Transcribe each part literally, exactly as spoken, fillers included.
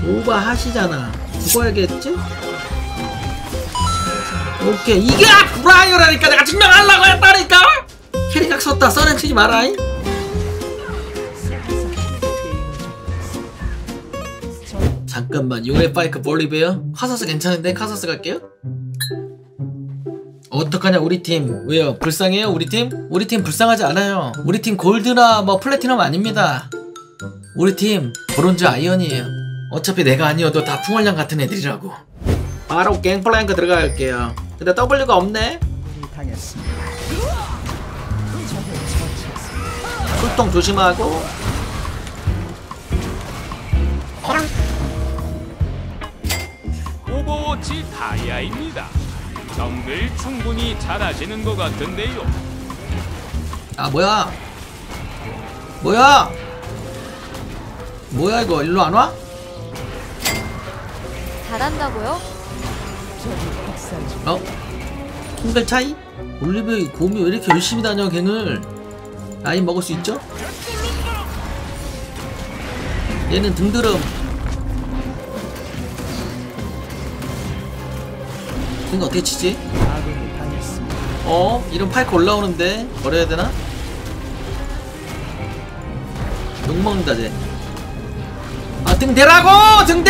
오버 하시잖아. 죽어야겠지? 오케이. 이게 브라이어라니까. 내가 증명하려고 했다니까. 캐리각 썼다. 써낸 치지 마라잉. 잠깐만. 요네 파이크 볼리베어? 카사스 괜찮은데? 카사스 갈게요. 어떡하냐 우리 팀. 왜요? 불쌍해요 우리 팀? 우리 팀 불쌍하지 않아요. 우리 팀 골드나 뭐 플래티넘 아닙니다. 우리 팀 브론즈 아이언이에요. 어차피 내가 아니어도 다 풍월량 같은 애들이라고. 바로 갱플랭크 들어갈게요. 근데 W가 없네? 출동 조심하고. 오버워치 다이아입니다. 정글 충분히 잘하시는 것 같은데요. 아 뭐야 뭐야 뭐야 이거. 일로 안 와? 잘한다고요? 어? 킹벨 차이? 올리브의 곰이 왜 이렇게 열심히 다녀 걔는. 라인 먹을 수 있죠? 얘는 등드름. 이거 어떻게 치지? 어? 이런 파이크 올라오는데 버려야 되나? 욕먹는다 쟤. 아 등대라고! 등대!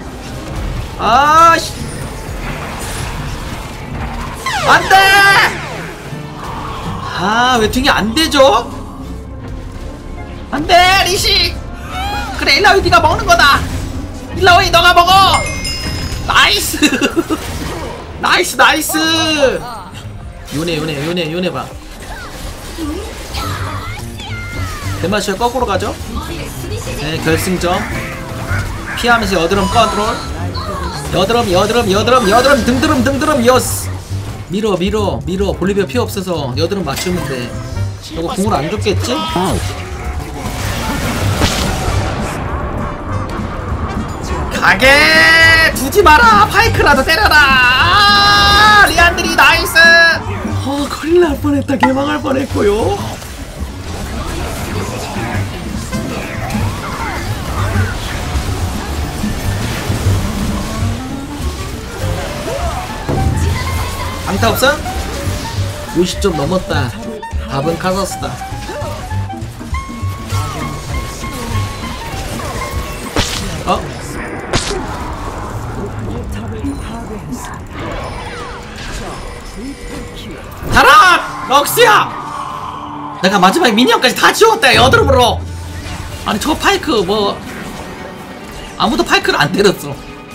아씨 안돼! 아 왜 등이 안되죠? 안돼 리식! 그래 일라위 니가 먹는거다. 일라위 너가 먹어. 나이스. 나이스 나이스. 요네 요네 요네 요네 봐. 대마시아 거꾸로 가죠. 네 결승점. 피하면서 여드름 컨트롤. 여드름 여드름 여드름 여드름 등드름 등드름 여스. 밀어 밀어 밀어. 볼리비아 피 없어서 여드름 맞추면 돼. 이거 궁을 안 줬겠지? 가게 두지 마라. 파이크라도 때려라. 아, 리안드리 나이스. 어 큰일 날 뻔했다. 개망할 뻔했고요. 강타 없어? 오십 점 넘었다. 답은 카사스다. 어? 가라! 럭스야! 내가 마지막에 미니언까지 다 지웠다 여드름으로. 아니 저 파이크 뭐 아무도 파이크를 안 때렸어.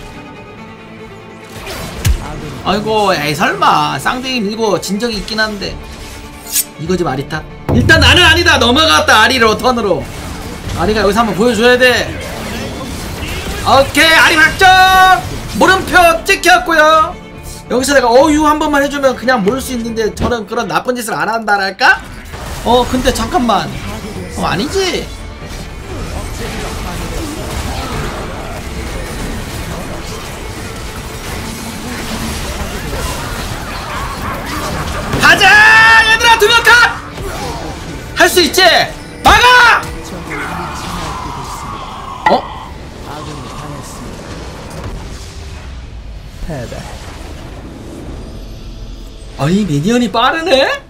아이고 에이 설마 쌍둥이 밀고 진 적이 있긴 한데 이거지 아리타? 일단 나는 아니다. 넘어갔다. 아리로 턴으로. 아리가 여기서 한번 보여줘야 돼. 오케이 아리 확정. 물음표 찍혔고요. 여기서 내가 어유 한 번만 해주면 그냥 모를 수 있는데 저는 그런 나쁜 짓을 안 한다랄까? 어 근데 잠깐만. 어 아니지. 가자 얘들아. 두 명 컷! 할 수 있지? 막아! 어? 아니 미니언이 빠르네?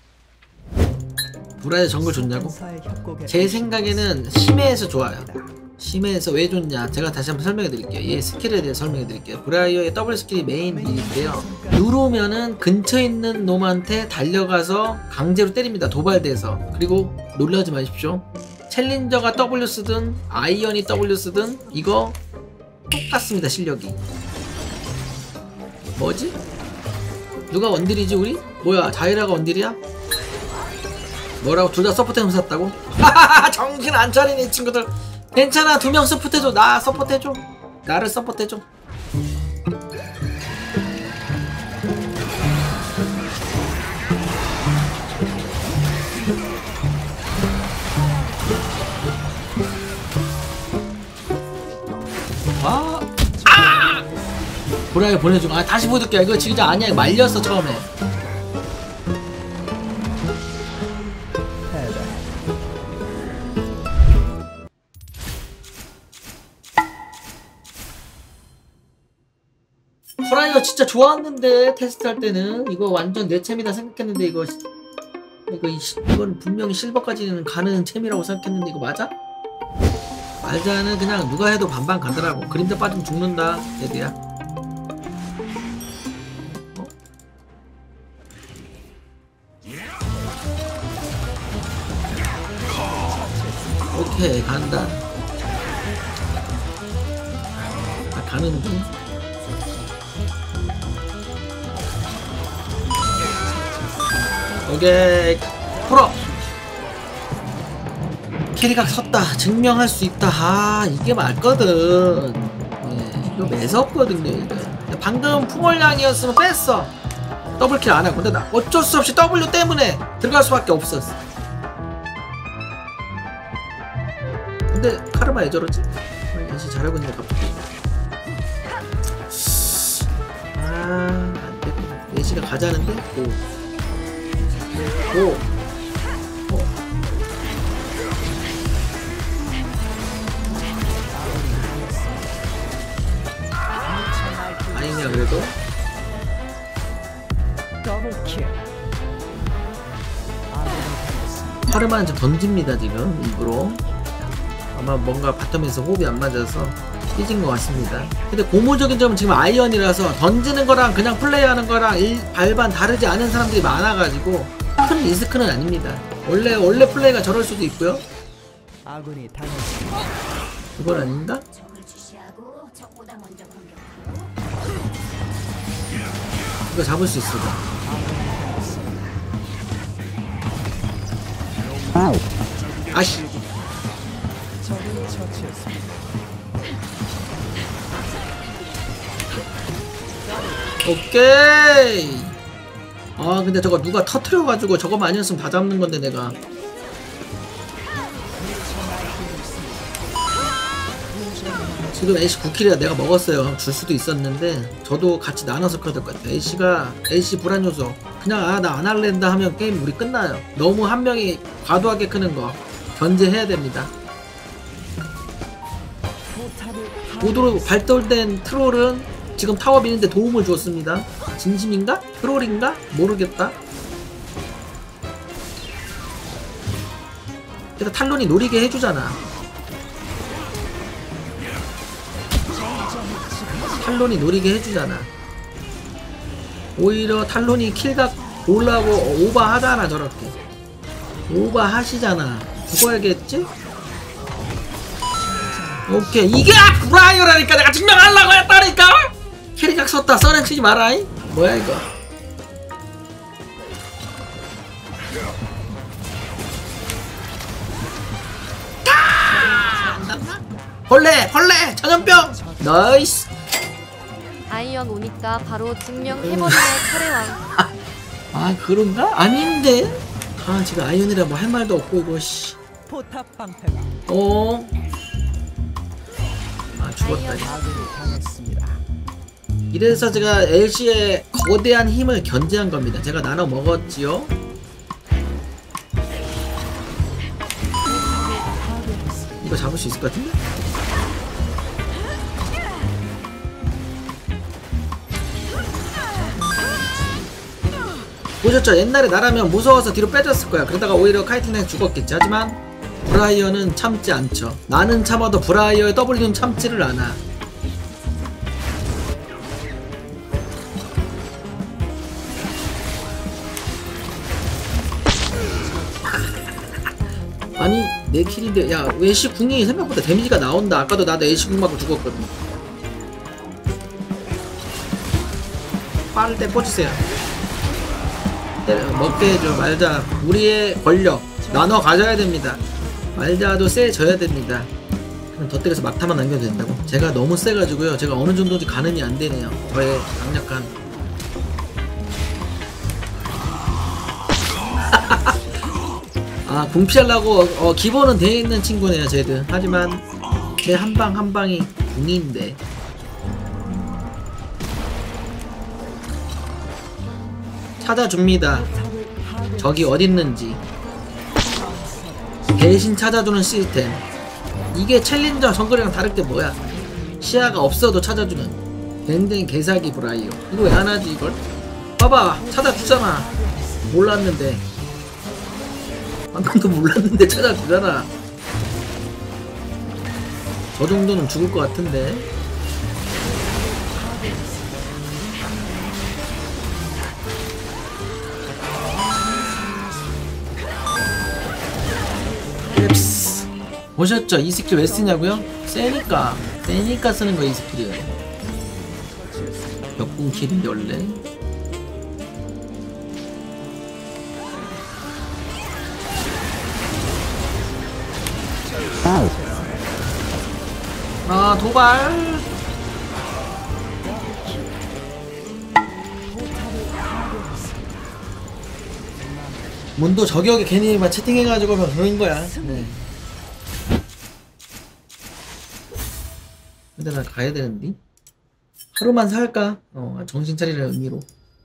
브라의 정글 좋냐고? 제 생각에는 심해에서 좋아요. 심해에서 왜 좋냐 제가 다시 한번 설명해 드릴게요. 얘 스킬에 대해 설명해 드릴게요. 브라이어의 더블 스킬이 메인 딜인데요. 누르면은 근처에 있는 놈한테 달려가서 강제로 때립니다. 도발돼서. 그리고 놀라지 마십시오. 챌린저가 W 쓰든 아이언이 W 쓰든 이거 똑같습니다. 실력이. 뭐지? 누가 원딜이지 우리? 뭐야 자이라가 원딜이야? 뭐라고? 둘 다 서포트템 샀다고? 하하하 정신 안 차리네 이 친구들. 괜찮아 두 명 서포트해줘. 나 서포트해줘. 나를 서포트해줘. 아! 아! 보라에 보내줘. 아 다시 보여줄게. 이거 진짜 아니야. 말렸어 처음에. 브라이어 진짜 좋았는데 테스트할 때는 이거 완전 내 챔이다 생각했는데 이거 이거 이, 이건 분명히 실버까지는 가는 챔이라고 생각했는데 이거 맞아? 말자는 그냥 누가 해도 반반 가더라고. 그림자 빠지면 죽는다 얘들야. 어? 오케이 간다. 아 가는 중. 오케이 풀어. 캐리가 섰다 증명할 수 있다. 아 이게 맞거든. 예, 이거 매섭거든요 이거. 방금 풍월량이었으면 뺐어. 더블킬 안하고. 근데 나 어쩔 수 없이 W 때문에 들어갈 수밖에 없었어. 근데 카르마 왜 저러지? 다시 잘하고 있는 거 갑자기. 아 안되겠다. 내시가 가자는데? 오 오. 어. 아니냐 그래도? 카르마는 좀 던집니다 지금 일부러. 아마 뭔가 바텀에서 호흡이 안 맞아서 삐진 것 같습니다. 근데 고무적인 점은 지금 아이언이라서 던지는 거랑 그냥 플레이하는 거랑 일, 발반 다르지 않은 사람들이 많아가지고 큰 리스크는 아닙니다. 원래 원래 플레이가 저럴 수도 있고요. 이건 아닌가? 이거 잡을 수 있어. 아씨. 오케이. 아 근데 저거 누가 터트려가지고 저거만 아니었으면 다 잡는 건데 내가. 지금 에이씨 구 킬이라 내가 먹었어요. 줄 수도 있었는데 저도 같이 나눠서 커야 될 것 같아. 에이씨가 에이씨 불안 요소. 그냥 아 나 안 할랜다 하면 게임 우리 끝나요. 너무 한 명이 과도하게 크는 거 견제해야 됩니다. 고도로 발달된 트롤은 지금 타워 미는데 도움을 주었습니다. 진심인가? 트롤인가? 모르겠다. 그래서 탈론이 노리게 해주잖아. 탈론이 노리게 해주잖아. 오히려 탈론이 킬각 올라고 오버하잖아. 저렇게 오버하시잖아. 죽어야겠지? 오케이 이게 브라이어라니까. 내가 증명하려고 했다니까. 캐리각 섰다. 써렌 치지 마라잉. 뭐야 이거. 벌레 벌레 전염병. 나이스. 아이언 오니까 바로 증명해버리네. 카레왕. 아 그런가? 아닌데. 아 지금 아이언이라 뭐 할 말도 없고 이거 씨. 어. 아 죽었다. 이래서 제가 엘씨의 거대한 힘을 견제한 겁니다. 제가 나눠 먹었지요. 이거 잡을 수 있을 것 같은데? 보셨죠? 옛날에 나라면 무서워서 뒤로 빼졌을 거야. 그러다가 오히려 카이팅랭 죽었겠지. 하지만 브라이어는 참지 않죠. 나는 참아도 브라이어의 W는 참지를 않아. 아니 내 킬인데 야 애쉬 궁이 생각보다 데미지가 나온다. 아까도 나도 애쉬 궁 맞고 죽었거든. 빠를 때 꽂으세요. 먹게 해줘. 말자. 우리의 권력 나눠 가져야 됩니다. 말자도 세져야 됩니다. 그럼 더 때려서 막타만 남겨도 된다고? 제가 너무 세가지고요. 제가 어느 정도인지 가늠이 안 되네요. 저의 강력한. 아 궁피하려고 어, 기본은 돼 있는 친구네요 쟤들. 하지만 제 한방 한방이 궁인데. 찾아줍니다. 적이 어딨는지 대신 찾아주는 시스템. 이게 챌린저 정글이랑 다를 게 뭐야. 시야가 없어도 찾아주는. 밴댕 개사기 브라이어. 이거 왜 안 하지 이걸? 봐봐 찾아주잖아. 몰랐는데 방금도 몰랐는데 찾아주잖아. 저 정도는 죽을 것 같은데. 앱스. 보셨죠? 이 스킬 왜 쓰냐고요? 세니까 세니까 쓰는 거야 이 스킬은. 역궁 킬인데 원래. 아 도발. 문도 저격에 괜히 막 채팅해가지고 막 그런 거야. 네. 근데 나 가야 되는데 하루만 살까? 어 정신 차리라는 의미로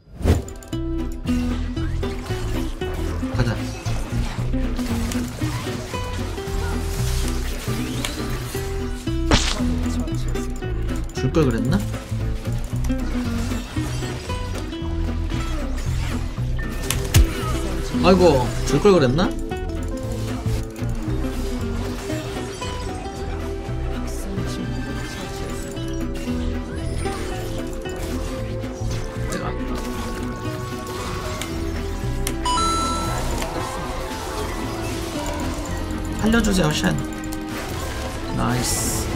가자. 줄 걸 그랬나? 아이고 줄 걸 그랬나? 내가 살려주세요 쉔. 나이스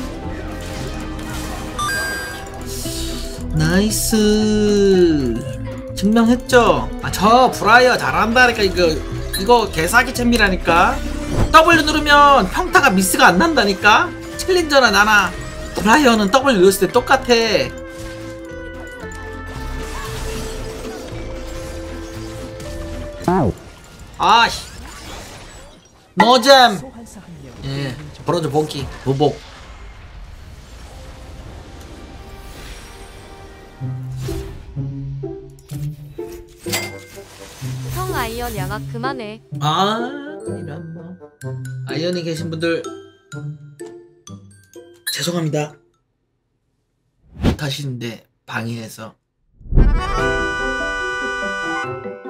나이스. 증명했죠? 아 저 브라이어 잘한다니까. 이거 이거 개사기 챔이라니까. W 누르면 평타가 미스가 안 난다니까. 챌린저나 나나 브라이어는 W 눌렀을 때 똑같아. 아씨 노잼. 예 브론즈 본기 보복. 형 아이언 양악 그만해. 아 이런 뭐 아이언이 계신 분들 죄송합니다. 못하시는데 방해해서.